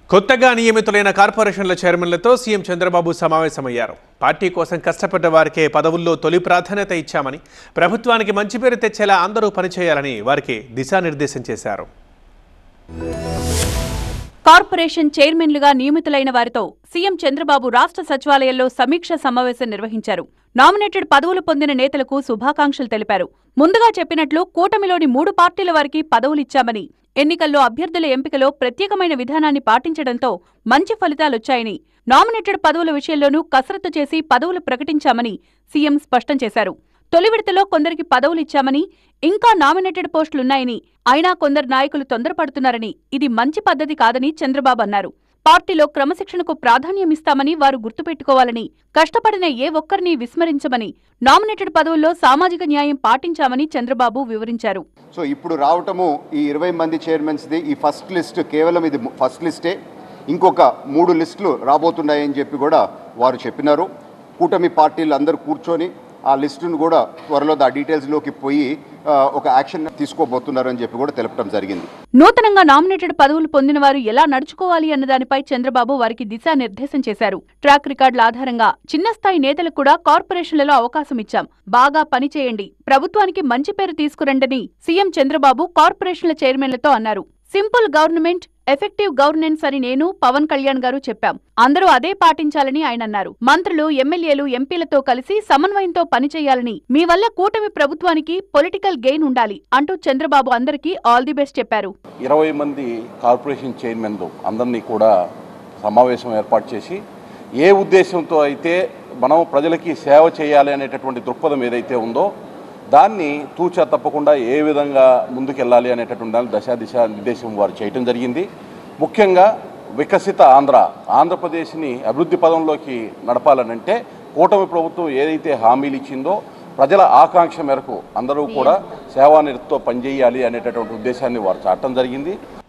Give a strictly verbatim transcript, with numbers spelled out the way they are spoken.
కొత్తగా నియమితులైన కార్పొరేషన్ల చైర్మన్లతో సీఎం చంద్రబాబు సమావేశమయ్యారు. పార్టీ కోసం కష్టపడ్డ వారికే పదవుల్లో తొలి ప్రాధాన్యత ఇచ్చామని, ప్రభుత్వానికి మంచి పేరు తెచ్చేలా అందరూ పనిచేయాలని వారికి దిశానిర్దేశం చేశారు. కార్పొరేషన్ చైర్మన్లుగా నియమితులైన వారితో సీఎం చంద్రబాబు రాష్ట్ర సచివాలయంలో సమీక్ష సమావేశం నిర్వహించారు. నామినేటెడ్ పదవులు పొందిన నేతలకు శుభాకాంక్షలు తెలిపారు. ముందుగా చెప్పినట్లు కూటమిలోని మూడు పార్టీల వారికి పదవులిచ్చామని, ఎన్నికల్లో అభ్యర్థుల ఎంపికలో ప్రత్యేకమైన విధానాన్ని పాటించడంతో మంచి ఫలితాలొచ్చాయని, నామినేటెడ్ పదవుల విషయంలోనూ కసరత్తు చేసి పదవులు ప్రకటించామని సీఎం స్పష్టం చేశారు. తొలి విడతలో కొందరికి పదవులిచ్చామని, ఇంకా నామినేటెడ్ పోస్టులున్నాయని, అయినా కొందరు నాయకులు తొందరపడుతున్నారని, ఇది మంచి పద్ధతి కాదని చంద్రబాబు అన్నారు. పార్టీలో క్రమశిక్షణకు ప్రాధాన్యమిస్తామని వారు గుర్తుపెట్టుకోవాలని, కష్టపడిన ఏ ఒక్కరిని విస్మరించమని, నామినేటెడ్ పదవుల్లో సామాజిక న్యాయం పాటించామని చంద్రబాబు వివరించారు. సో ఇప్పుడు రావటము ఈ ఇరవై మంది చైర్మన్స్ది ఈ ఫస్ట్ లిస్ట్ కేవలం ఇది ఫస్ట్ లిస్టే. ఇంకొక మూడు లిస్టులు రాబోతున్నాయని చెప్పి కూడా వారు చెప్పినారు. కూటమి పార్టీలు అందరూ కూర్చొని ఆ లిస్టును కూడా త్వరలో ఆ డీటెయిల్స్లోకి పోయి ఒక యాక్షన్ తీసుకోబోతున్నారని చెప్పి కూడా తెలపడం జరిగింది. నూతనంగా నామినేటెడ్ పదవులు పొందిన వారు ఎలా నడుచుకోవాలి అన్న దానిపై చంద్రబాబు వారికి దిశానిర్దేశం చేశారు. ట్రాక్ రికార్డుల ఆధారంగా చిన్న స్థాయి నేతలకు కూడా కార్పొరేషన్లలో అవకాశం ఇచ్చాం. బాగా పనిచేయండి, ప్రభుత్వానికి మంచి పేరు తీసుకురండని సీఎం చంద్రబాబు కార్పొరేషన్ల చైర్మన్లతో అన్నారు. సింపుల్ గవర్నమెంట్, ఎఫెక్టివ్ గవర్నెన్స్ అని నేను, పవన్ కళ్యాణ్ గారు చెప్పాం. అందరూ అదే పాటించాలని ఆయన అన్నారు. మంత్రులు, ఎమ్మెల్యేలు, ఎంపీలతో కలిసి సమన్వయంతో పనిచేయాలని, మీ వల్ల కూటమి ప్రభుత్వానికి పొలిటికల్ గెయిన్ ఉండాలి అంటూ చంద్రబాబు అందరికీ ఆల్ ది బెస్ట్ చెప్పారు. ఇరవై మంది కార్పొరేషన్ చైర్మన్లు అందరినీ కూడా సమావేశం ఏర్పాటు చేసి, ఏ ఉద్దేశంతో అయితే మనం ప్రజలకి సేవ చేయాలి అనేటటువంటి దృక్పథం ఏదైతే ఉందో దాన్ని తూచా తప్పకుండా ఏ విధంగా ముందుకెళ్ళాలి అనేటటువంటి దాన్ని దశా దిశ నిర్దేశం వారు చేయటం జరిగింది. ముఖ్యంగా వికసిత ఆంధ్ర, ఆంధ్రప్రదేశ్ని అభివృద్ధి పదంలోకి నడపాలనంటే కూటమి ప్రభుత్వం ఏదైతే హామీలు ఇచ్చిందో ప్రజల ఆకాంక్ష మేరకు అందరూ కూడా సేవానిరతితో పనిచేయాలి అనేటటువంటి ఉద్దేశాన్ని వారు చాటడం జరిగింది.